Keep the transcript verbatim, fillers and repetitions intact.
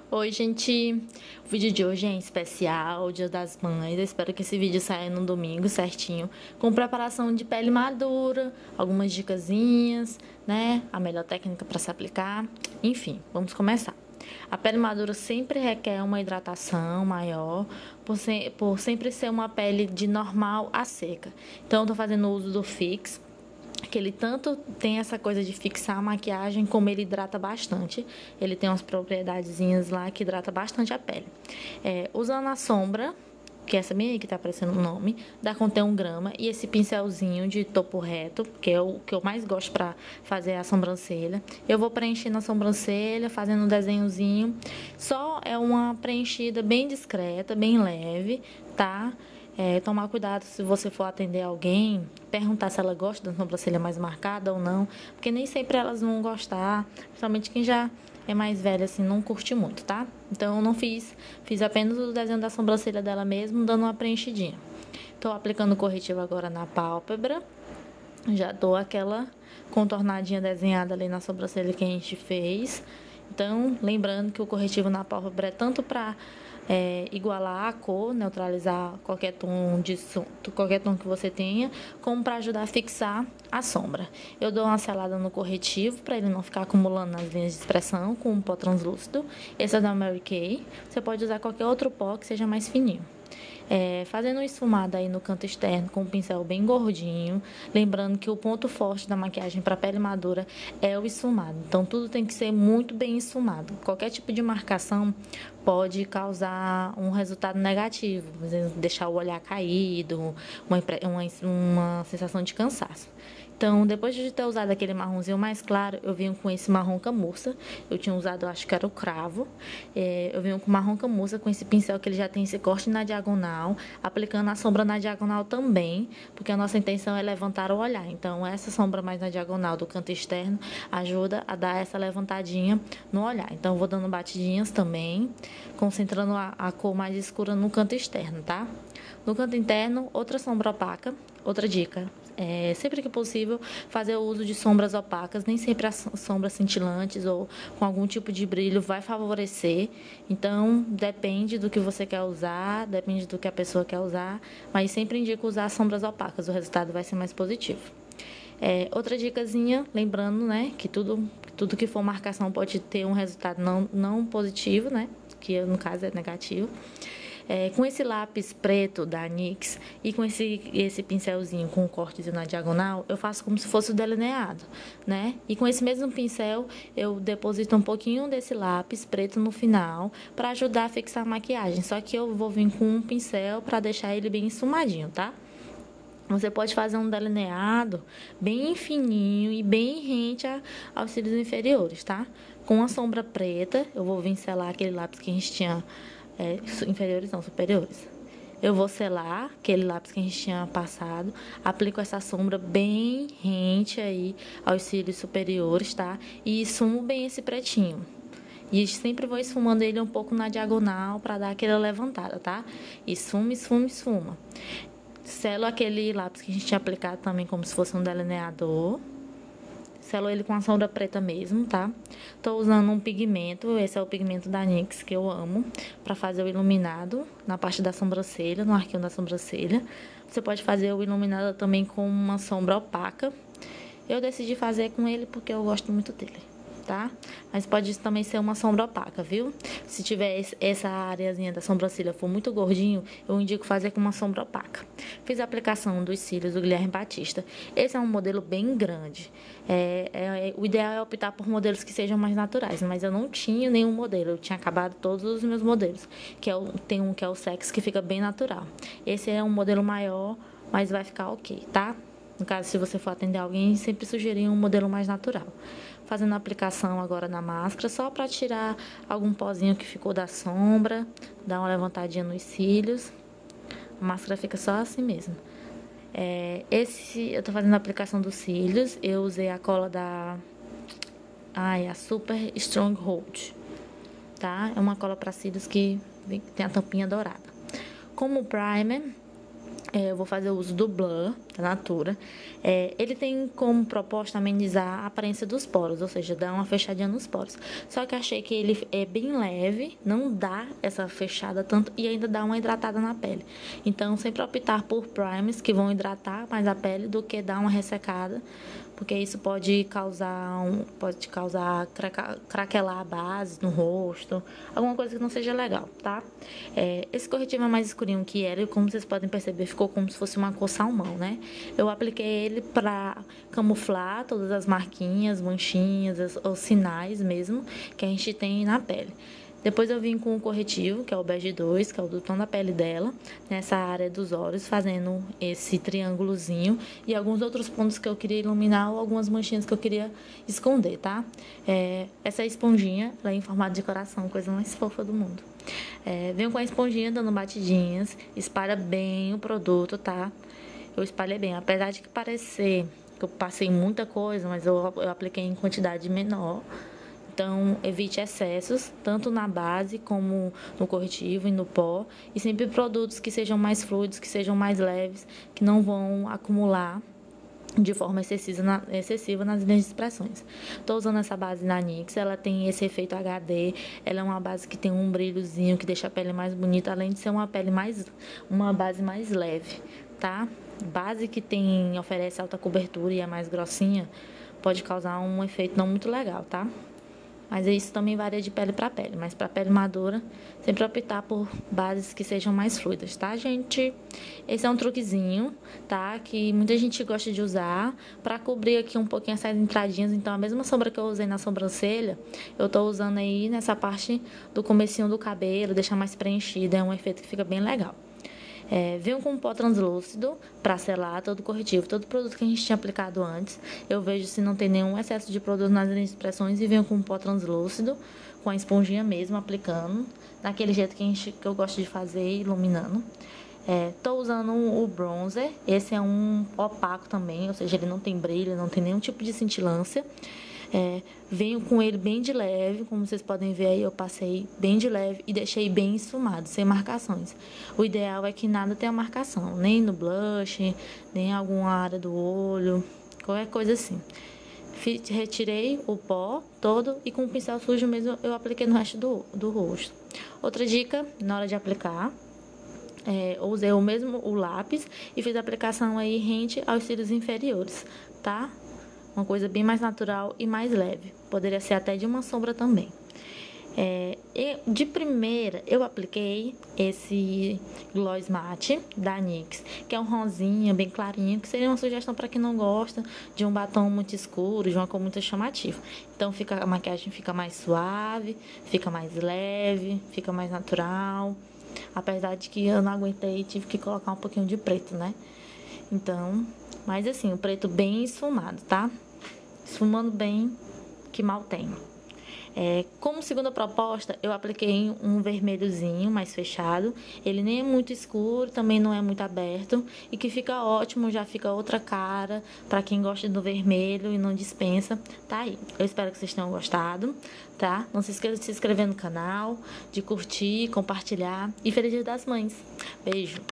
Oi, gente. O vídeo de hoje é em especial, Dia das Mães. Eu espero que esse vídeo saia no domingo certinho, com preparação de pele madura, algumas dicasinhas, né? A melhor técnica para se aplicar. Enfim, vamos começar. A pele madura sempre requer uma hidratação maior, por, se, por sempre ser uma pele de normal a seca. Então, eu tô fazendo uso do Fix, que ele tanto tem essa coisa de fixar a maquiagem, como ele hidrata bastante. Ele tem umas propriedadezinhas lá que hidrata bastante a pele. É, usando a sombra, que é essa minha aí que tá aparecendo o nome, da Contém um grama, e esse pincelzinho de topo reto, que é o que eu mais gosto pra fazer a sobrancelha. Eu vou preenchendo a sobrancelha, fazendo um desenhozinho. Só é uma preenchida bem discreta, bem leve, tá? É, tomar cuidado se você for atender alguém, perguntar se ela gosta da sobrancelha mais marcada ou não, porque nem sempre elas vão gostar, principalmente quem já é mais velha, assim, não curte muito, tá? Então, eu não fiz, fiz apenas o desenho da sobrancelha dela mesmo, dando uma preenchidinha. Tô aplicando o corretivo agora na pálpebra, já dou aquela contornadinha desenhada ali na sobrancelha que a gente fez. Então, lembrando que o corretivo na pálpebra é tanto para é, igualar a cor, neutralizar qualquer tom, de, qualquer tom que você tenha, como para ajudar a fixar a sombra. Eu dou uma selada no corretivo para ele não ficar acumulando nas linhas de expressão com um pó translúcido. Esse é da Mary Kay. Você pode usar qualquer outro pó que seja mais fininho. É, fazendo um esfumado aí no canto externo com um pincel bem gordinho, lembrando que o ponto forte da maquiagem para pele madura é o esfumado, então tudo tem que ser muito bem esfumado. Qualquer tipo de marcação pode causar um resultado negativo, deixar o olhar caído, uma, uma, uma sensação de cansaço. Então, depois de ter usado aquele marronzinho mais claro, eu vim com esse marrom camurça. Eu tinha usado, acho que era o cravo. É, eu vim com marrom camurça, com esse pincel que ele já tem esse corte na diagonal, aplicando a sombra na diagonal também, porque a nossa intenção é levantar o olhar. Então, essa sombra mais na diagonal do canto externo ajuda a dar essa levantadinha no olhar. Então, eu vou dando batidinhas também, concentrando a, a cor mais escura no canto externo, tá? No canto interno, outra sombra opaca. Outra dica, é, sempre que possível, fazer o uso de sombras opacas. Nem sempre as sombras cintilantes ou com algum tipo de brilho vai favorecer. Então, depende do que você quer usar, depende do que a pessoa quer usar, mas sempre indico usar sombras opacas, o resultado vai ser mais positivo. É, outra dicasinha, lembrando, né, que tudo, tudo que for marcação pode ter um resultado não, não positivo, né, que no caso é negativo. É, com esse lápis preto da NYX e com esse, esse pincelzinho com o cortezinho na diagonal, eu faço como se fosse o delineado, né? E com esse mesmo pincel, eu deposito um pouquinho desse lápis preto no final para ajudar a fixar a maquiagem. Só que eu vou vir com um pincel para deixar ele bem esfumadinho, tá? Você pode fazer um delineado bem fininho e bem rente a, aos cílios inferiores, tá? Com a sombra preta, eu vou vir selar aquele lápis que a gente tinha... É, inferiores não, superiores. Eu vou selar aquele lápis que a gente tinha passado, aplico essa sombra bem rente aí aos cílios superiores, tá? E esfumo bem esse pretinho. E sempre vou esfumando ele um pouco na diagonal para dar aquela levantada, tá? Esfuma, esfuma, esfuma. Selo aquele lápis que a gente tinha aplicado também como se fosse um delineador. Selo ele com a sombra preta mesmo, tá? Tô usando um pigmento, esse é o pigmento da NYX que eu amo, pra fazer o iluminado na parte da sobrancelha, no arquinho da sobrancelha. Você pode fazer o iluminado também com uma sombra opaca. Eu decidi fazer com ele porque eu gosto muito dele, tá? Mas pode também ser uma sombra opaca, viu? Se tiver essa areazinha da sobrancelha for muito gordinho, eu indico fazer com uma sombra opaca. Fiz a aplicação dos cílios do Guilherme Batista. Esse é um modelo bem grande. É, é, o ideal é optar por modelos que sejam mais naturais, mas eu não tinha nenhum modelo. Eu tinha acabado todos os meus modelos. Que é o, tem um que é o Sex, que fica bem natural. Esse é um modelo maior, mas vai ficar ok, tá? No caso, se você for atender alguém, sempre sugerir um modelo mais natural. Fazendo a aplicação agora na máscara, só para tirar algum pozinho que ficou da sombra, dar uma levantadinha nos cílios. A máscara fica só assim mesmo. É, esse, eu tô fazendo a aplicação dos cílios, eu usei a cola da... Ai, a Super Stronghold, tá? É uma cola para cílios que tem a tampinha dourada. Como primer, É, eu vou fazer o uso do Blur, da Natura. É, ele tem como proposta amenizar a aparência dos poros, ou seja, dar uma fechadinha nos poros. Só que achei que ele é bem leve, não dá essa fechada tanto e ainda dá uma hidratada na pele. Então, sempre optar por primers que vão hidratar mais a pele do que dar uma ressecada, porque isso pode causar, um, pode causar craca, craquelar a base no rosto, alguma coisa que não seja legal, tá? É, esse corretivo é mais escurinho que ele, como vocês podem perceber, ficou como se fosse uma cor salmão, né? Eu apliquei ele pra camuflar todas as marquinhas, manchinhas, os, os sinais mesmo que a gente tem na pele. Depois eu vim com o corretivo, que é o Bege dois, que é o do tom da pele dela, nessa área dos olhos, fazendo esse triângulozinho e alguns outros pontos que eu queria iluminar ou algumas manchinhas que eu queria esconder, tá? É, essa esponjinha, ela é em formato de coração, coisa mais fofa do mundo. É, venho com a esponjinha dando batidinhas, espalha bem o produto, tá? Eu espalhei bem, apesar de que parecer que eu passei muita coisa, mas eu, eu apliquei em quantidade menor. Então, evite excessos, tanto na base como no corretivo e no pó. E sempre produtos que sejam mais fluidos, que sejam mais leves, que não vão acumular de forma excessiva, na, excessiva nas linhas de expressões. Estou usando essa base da NYX, ela tem esse efeito H D, ela é uma base que tem um brilhozinho, que deixa a pele mais bonita, além de ser uma pele mais, uma base mais leve, tá? Base que tem, oferece alta cobertura e é mais grossinha, pode causar um efeito não muito legal, tá? Mas isso também varia de pele para pele. Mas para pele madura, sempre optar por bases que sejam mais fluidas, tá, gente? Esse é um truquezinho, tá? Que muita gente gosta de usar para cobrir aqui um pouquinho essas entradinhas. Então, a mesma sombra que eu usei na sobrancelha, eu tô usando aí nessa parte do comecinho do cabelo, deixar mais preenchida. É um efeito que fica bem legal. É, venho com um pó translúcido para selar todo o corretivo, todo o produto que a gente tinha aplicado antes. Eu vejo se não tem nenhum excesso de produto nas linhas de expressões e venho com um pó translúcido, com a esponjinha mesmo, aplicando, daquele jeito que, a gente, que eu gosto de fazer, iluminando. Estou é, usando o bronzer, esse é um opaco também, ou seja, ele não tem brilho, não tem nenhum tipo de cintilância. É, venho com ele bem de leve, como vocês podem ver aí, eu passei bem de leve e deixei bem esfumado, sem marcações. O ideal é que nada tenha marcação, nem no blush, nem em alguma área do olho, qualquer coisa assim. Retirei o pó todo e com o pincel sujo mesmo eu apliquei no resto do, do rosto. Outra dica, na hora de aplicar, é, eu usei o mesmo o lápis e fiz a aplicação aí rente aos cílios inferiores, tá? Uma coisa bem mais natural e mais leve. Poderia ser até de uma sombra também. É, de primeira, eu apliquei esse gloss matte da NYX, que é um rosinha bem clarinho, que seria uma sugestão para quem não gosta de um batom muito escuro, de uma cor muito chamativa. Então, fica, a maquiagem fica mais suave, fica mais leve, fica mais natural. Apesar de que eu não aguentei e tive que colocar um pouquinho de preto, né? Então, mas assim, o preto bem esfumado, tá? Esfumando bem, que mal tem. É, como segunda proposta, eu apliquei um vermelhozinho mais fechado. Ele nem é muito escuro, também não é muito aberto. E que fica ótimo, já fica outra cara para quem gosta do vermelho e não dispensa. Tá aí. Eu espero que vocês tenham gostado, tá? Não se esqueça de se inscrever no canal, de curtir, compartilhar. E Feliz Dia das Mães. Beijo!